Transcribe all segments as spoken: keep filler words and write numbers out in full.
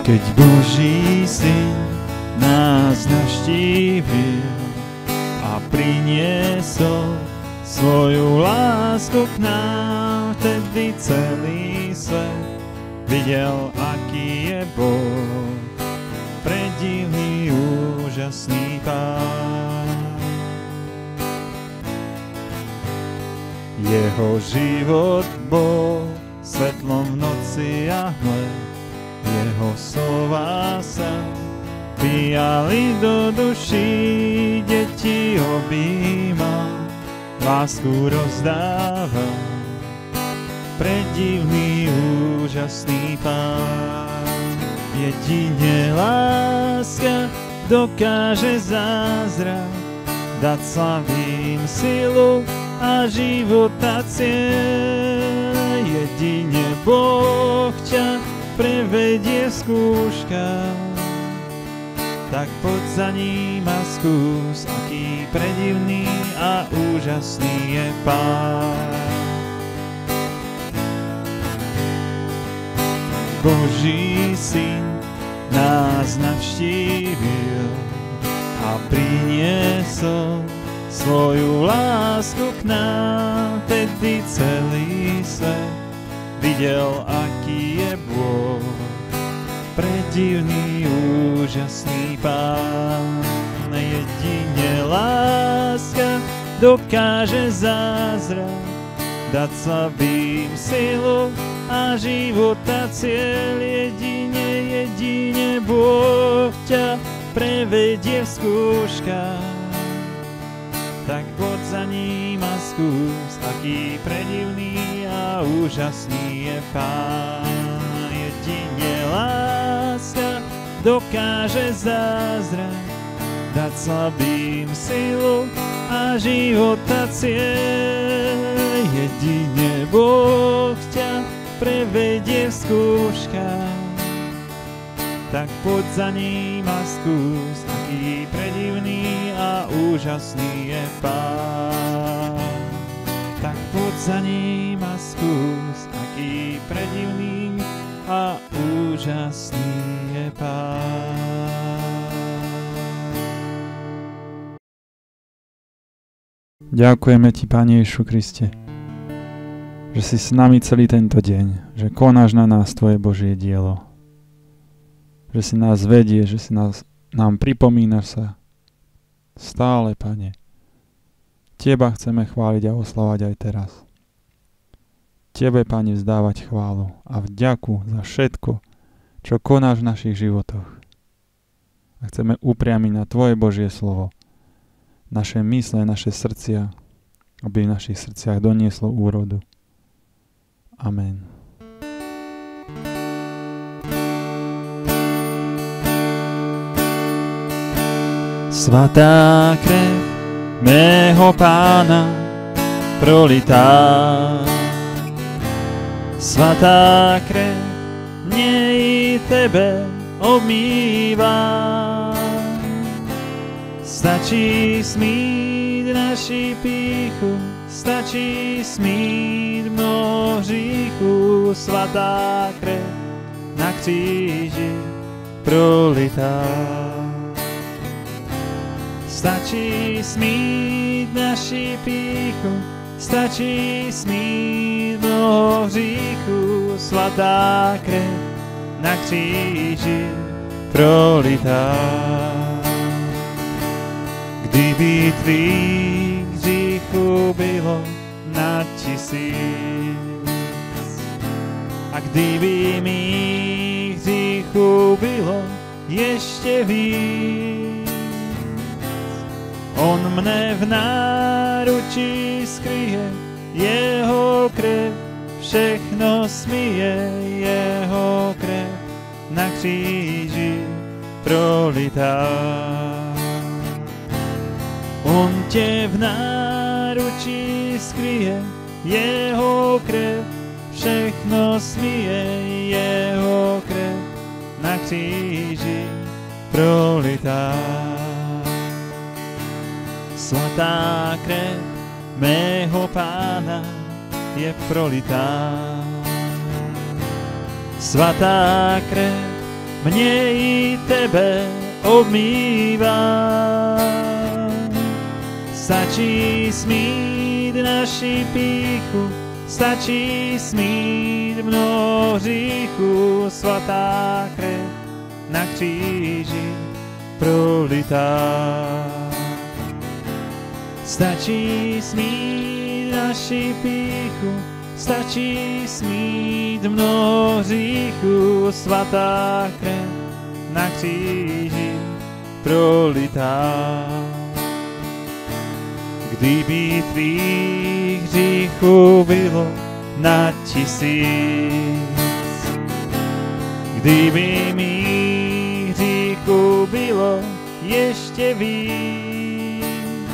Keď Boží syn nás navštívil a priniesol svoju lásku k nám, vtedy celý svet videl, aký je Boh, predivný, úžasný Pán. Jeho život bol svetlom v noci a hled, jeho slova sa vbijali do duší, deti objíma, lásku rozdáva, predivný, úžasný Pán. Jedine láska dokáže zázrak dať slabým silu a života cieľ. Jedine Boh ťa prevedie v skúškach, tak poď za ním a skús, aký predivný a úžasný je Pán. Boží syn nás navštívil a priniesol svoju lásku k nám, tedy celý svet videl, aký je Boh, predivný, úžasný Pán. Jedine láska dokáže zázrak dať slabým silu a života cieľ. Jedine, jedine Boh ťa prevedie v skúškach, tak poď za ním a skús, aký predivný a úžasný je Pán. Jedine láska dokáže zázrak dať slabým silu a života cieľ. Jedine Boh ťa prevedie v skúškach, tak poď za ním a skús, aký predivný a úžasný je Pán. Tak poď za ním a skús, aký predivný a úžasný je Pán. Ďakujeme Ti, Pane Ježišu Kriste, že si s nami celý tento deň, že konáš na nás Tvoje Božie dielo, že si nás vedie, že si nás, nám pripomínaš sa stále, Pane. Teba chceme chváliť a oslavať aj teraz. Tebe, Pane, vzdávať chválu a vďaku za všetko, čo konáš v našich životoch. A chceme upriamiť na Tvoje Božie slovo naše mysle, naše srdcia, aby v našich srdciach donieslo úrodu. Amen. Svatá krev mého Pána prolitá, svatá krev nej tebe obmýva. Stačí smíť naši pýchu, stačí smíť mnoho hříchu, svatá krev na kříži prolitá. Stačí smíť naši pýchu, stačí smíť mnoho hříchu, svatá krev na kříži prolitá. Kdyby tvých hříchů bylo na tisíc a kdyby mých hříchů bylo ještě víc, on mne v náručí skryje, jeho krev všechno smije, jeho krev na kříži prolitá. On tě v náručí skryje, jeho krev všechno smije, jeho krev na kříži prolitá. Svatá krev mého Pána je prolitá. Svatá krev mne i tebe obmýva. Stačí smíť naši pýchu, stačí smíť mnoho hříchu, svatá krev na kříži prolitá. Stačí smíť naši pýchu, stačí smíť mnoho hříchu, svatá krev na kříži prolitá. Kdyby tvých hříchů bylo na tisíc, kdyby mých hříchů bylo ještě víc,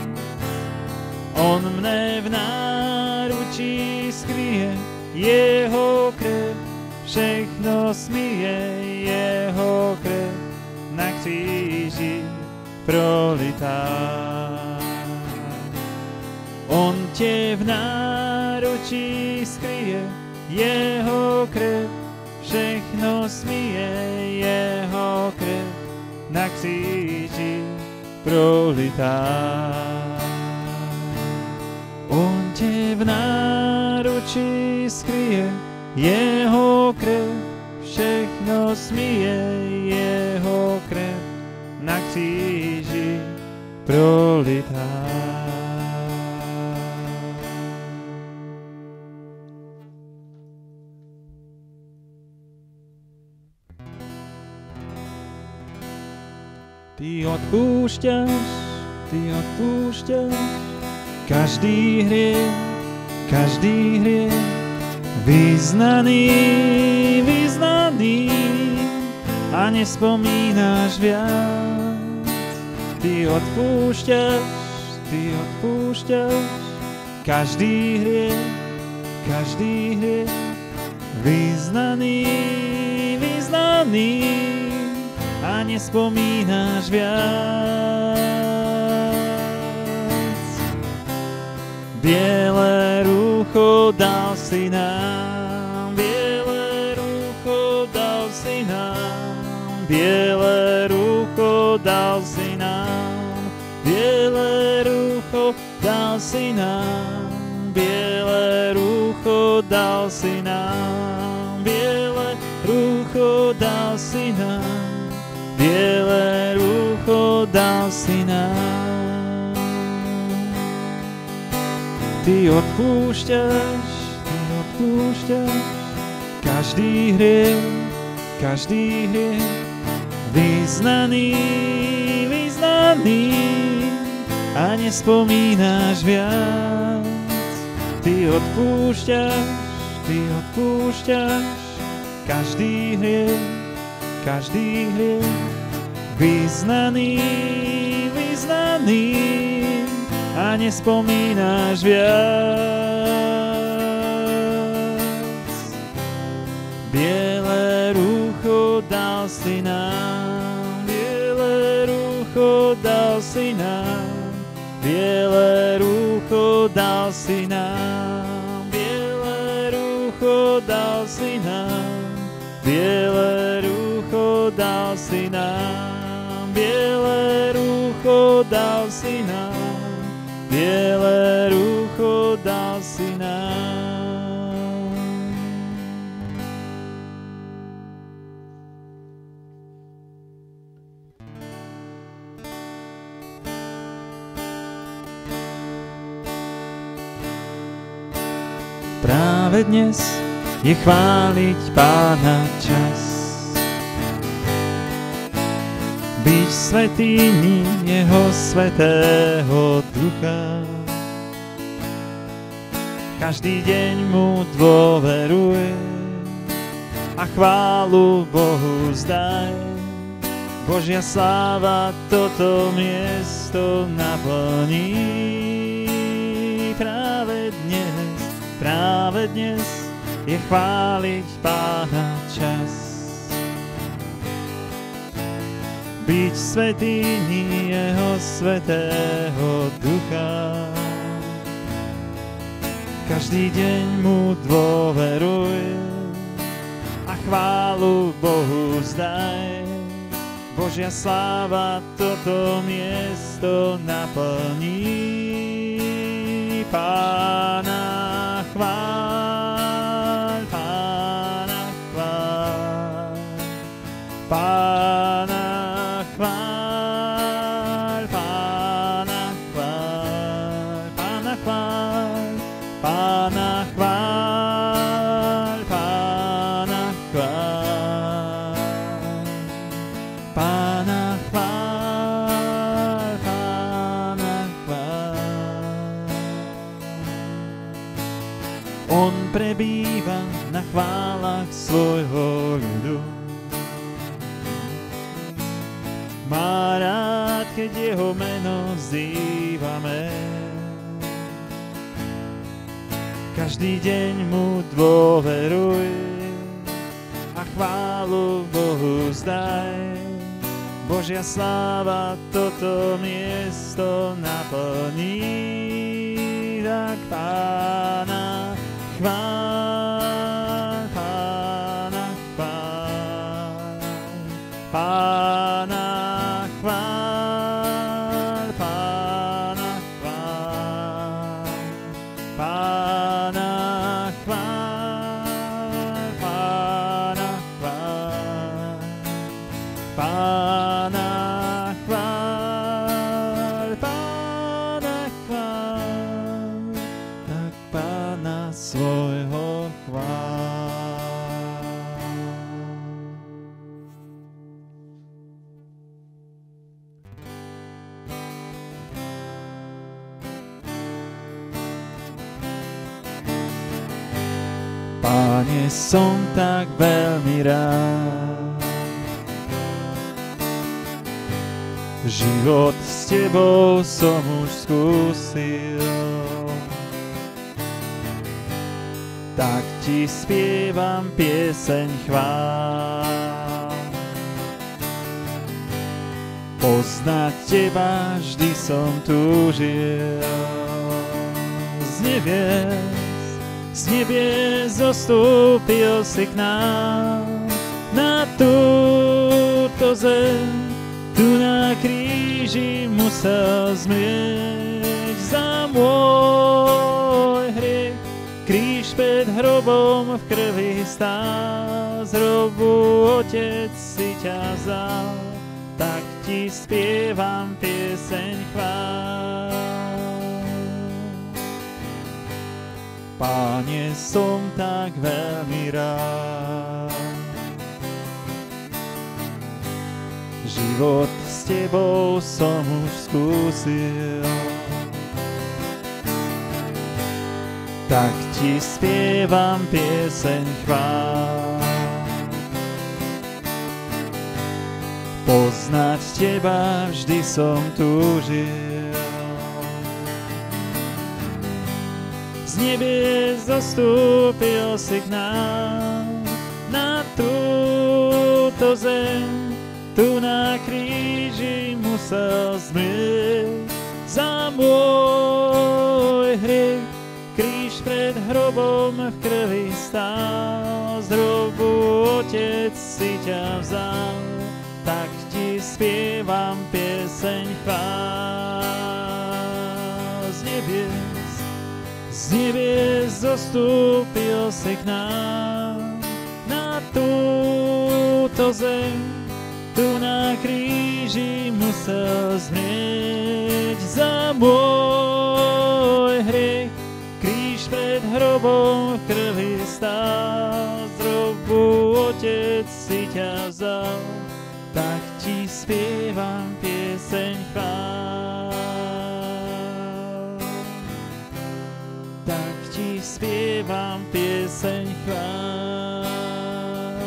on mne v náručí skryje, jeho krev všechno smije, jeho krev na kříži prolitá. On tě v náručí skryje, jeho krev všechno smije, jeho krev na kříži prolitá. On tě v náručí skryje, jeho krev všechno smije, jeho krev na kříži prolitá. Ty odpúšťaš, ty odpúšťaš každý hriech, každý hriech, vyznaný, vyznaný a nespomínaš viac. Ty odpúšťaš, ty odpúšťaš každý hriech, každý hriech, vyznaný, vyznaný a nespomínaš viac. Biele rúcho dal si nám, biele rúcho dal si nám, biele rúcho dal si nám, biele rúcho dal si nám, biele rúcho dal si nám, biele rúcho dal si nám, biele rúcho dal si nám. Ty odpúšťaš, ty odpúšťaš každý hriech, každý hriech, vyznaný, vyznaný a nespomínaš viac. Ty odpúšťaš, ty odpúšťaš každý hriech, každý hriech, vyznaný, vyznaný a nespomínaš viac. Biele rúcho dal si nám, biele rúcho dal si nám, biele rúcho dal si nám, biele rúcho dal si nám, biele rúcho dal si nám, biele rúcho dal si nám, biele rúcho dal si nám. Práve dnes je chváliť Pána čas, byť svätyní jeho svätého ducha. Každý deň mu dôveruj a chválu Bohu zdaj. Božia sláva toto miesto naplní. Práve dnes, práve dnes je chváliť Pána čas, byť svätyní jeho svätého ducha. Každý deň mu dôveruj a chválu Bohu vzdaj. Božia sláva toto miesto naplní. Pána chváľ, Pána chváľ, Pána chváľ, Pána chváľ, Pána chváľ, Pána chváľ, Pána chváľ, Pána chváľ, Pána chváľ. On prebýva na chválach svojho ľudu. Má rád, keď jeho meno vzývame. Každý deň mu dôveruj a chválu Bohu vzdaj. Božia sláva toto miesto naplní. Tak Pána chváľ, Pána chváľ, Pána chváľ, Pána chváľ, Pána chváľ, Pána chváľ, Pána chváľ, Pána chváľ, tak Pána svojho chváľ. Páne, som tak veľmi rád. Život s tebou som už skúsil. Tak ti spievam pieseň chvál. Poznať teba vždy som túžil. Z nebies, z nebies zostúpil si k nám na túto zem. Tu na kríži musel zmrieť za môj hriech. Kríž pred hrobom v krvi stál, z hrobu Otec si ťa vzal, tak ti spievam pieseň chvál. Páne, som tak veľmi rád. Život s tebou som už skúsil. Tak ti spievam pieseň chvál. Poznať teba vždy som túžil. Z nebies zostúpil si k nám na túto zem. Tu na kríži musel zmrieť za môj hriech. Kríž pred hrobom v krvi stál, z hrobu Otec si ťa vzal, tak ti spievam pieseň chvál. Z nebies, z nebies zostúpil si k nám na túto zem. Tu na kríži musel zmrieť za môj hriech. Kríž pred hrobom v krvi stál, z hrobu Otec si ťa vzal, tak ti spievam pieseň chvál. Tak ti spievam pieseň chvál.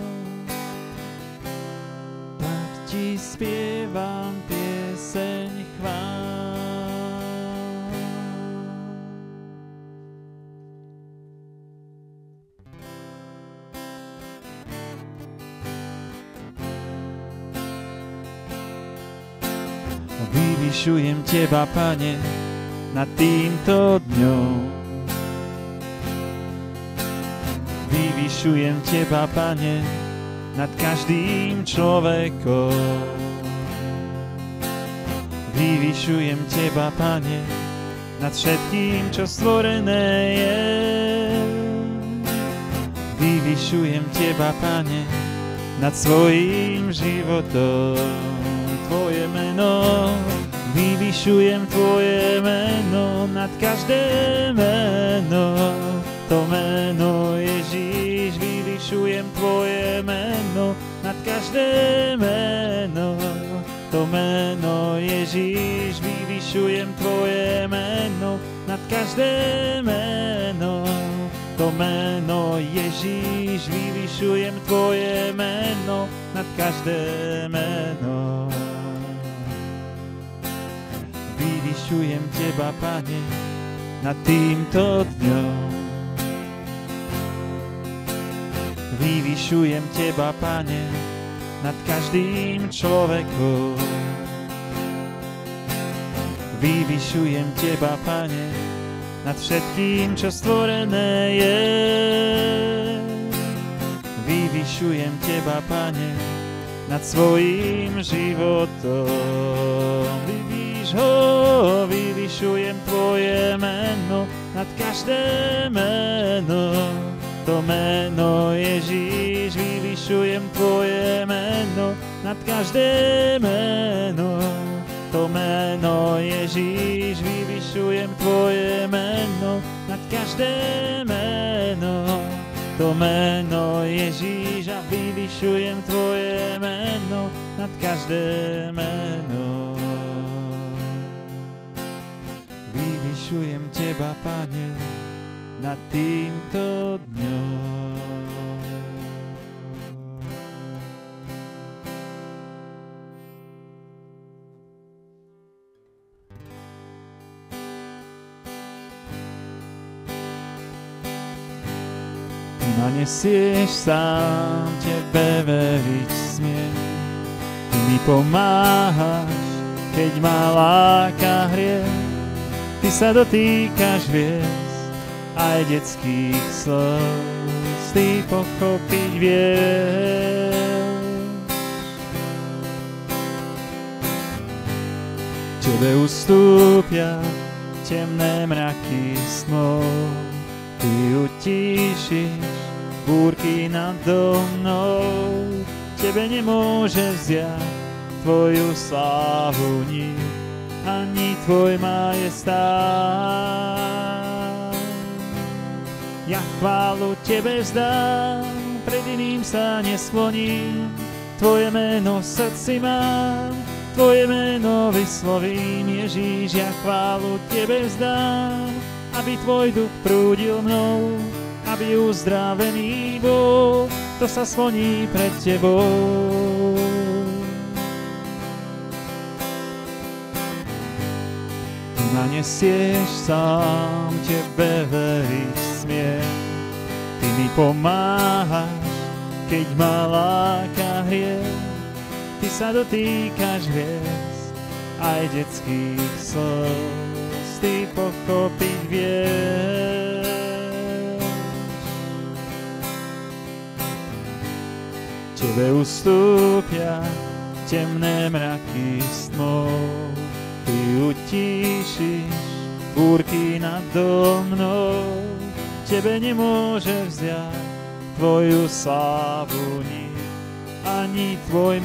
Tak ti spievam pieseň chvál. Vyvyšujem teba, Pane, nad týmto dňom. Vyvyšujem Vyvyšujem Teba, Pane, nad každým človekom. Vyvyšujem Teba, Pane, nad všetkým, čo stvorené je. Vyvyšujem Teba, Pane, nad svojím životom. Tvoje meno, vyvyšujem Tvoje meno, nad každé meno. To meno Ježíš, vyvyšujem Tvoje meno, nad každé meno. To meno Ježíš, vyvyšujem Tvoje meno, nad každé meno. To meno Ježíš, vyvyšujem Tvoje meno, nad každé meno. Vyvyšujem Teba, Pane, nad týmto dňom. Vyvyšujem Teba, Pane, nad každým človekom. Vyvyšujem Teba, Pane, nad všetkým, čo stvorené je. Vyvyšujem Teba, Pane, nad svojím životom. Vyvíš ho, vyvyšujem Tvoje meno, nad každé meno. To meno Ježíš, vyvyšujem Tvoje meno, nad každé meno. To meno Ježíš, vyvyšujem Tvoje meno, nad každé meno. To meno Ježíš, a vyvyšujem Tvoje meno, nad každé meno. Vyvyšujem Teba, Pane, nad týmto dňom. Ty ma nesieš sám, Tebe veriť smiem. Ty mi pomáhaš, keď ma láka hriech. Ty sa dotýkaš hviezd aj detských slz, Ty pochopiť vieš. Tebe ustúpia temné mraky snov, Ty utíšiš búrky nado mnou. Tebe nemôže vziať Tvoju slávu nik, ani Tvoj majestát. Ja chválu Tebe vzdám, pred iným sa neskloním. Tvoje meno v srdci mám, Tvoje meno vyslovím. Ježíš, ja chválu Tebe vzdám, aby Tvoj duch prúdil mnou, aby uzdravený bol, kto sa skloní pred Tebou. Ty ma nesieš sám, Tebe veriť smiem. Ty mi pomáhaš, keď ma láka hriech. Ty sa dotýkaš hviezd aj detských slz, Ty pochopiť vieš. Tebe ustúpia temné mraky snov, Ty utíšiš búrky nado mnou. Tebe nemôže vziať Tvoju slávu nik, ani Tvoj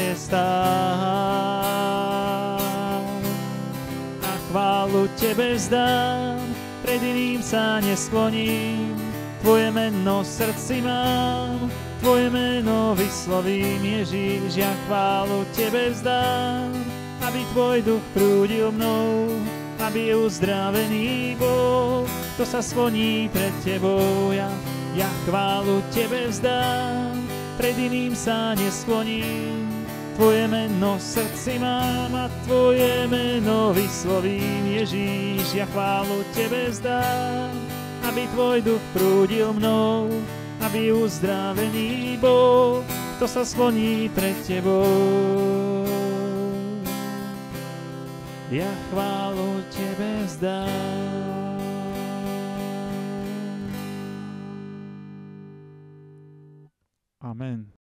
majestát. A chválu Tebe vzdám, pred iným sa neskloním. Tvoje meno v srdci mám, Tvoje meno vyslovím. Ježíš, ja chválu Tebe vzdám, aby Tvoj duch prúdil mnou, aby uzdravený bol, kto sa skloní pred Tebou. Ja, ja chválu Tebe vzdám, pred iným sa neskloním. Tvoje meno v srdci mám a Tvoje meno vyslovím. Ježíš, ja chválu Tebe vzdám, aby Tvoj duch prúdil mnou, aby uzdravený bol, kto sa skloní pred Tebou. Ja chválu Tebe vzdám. Amen.